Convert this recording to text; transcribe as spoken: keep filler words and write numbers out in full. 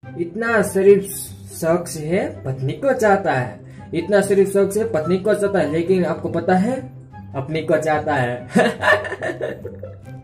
इतना शरीफ शख्स है पत्नी को चाहता है, इतना शरीफ शख्स है पत्नी को चाहता है, लेकिन आपको पता है अपनी को चाहता है।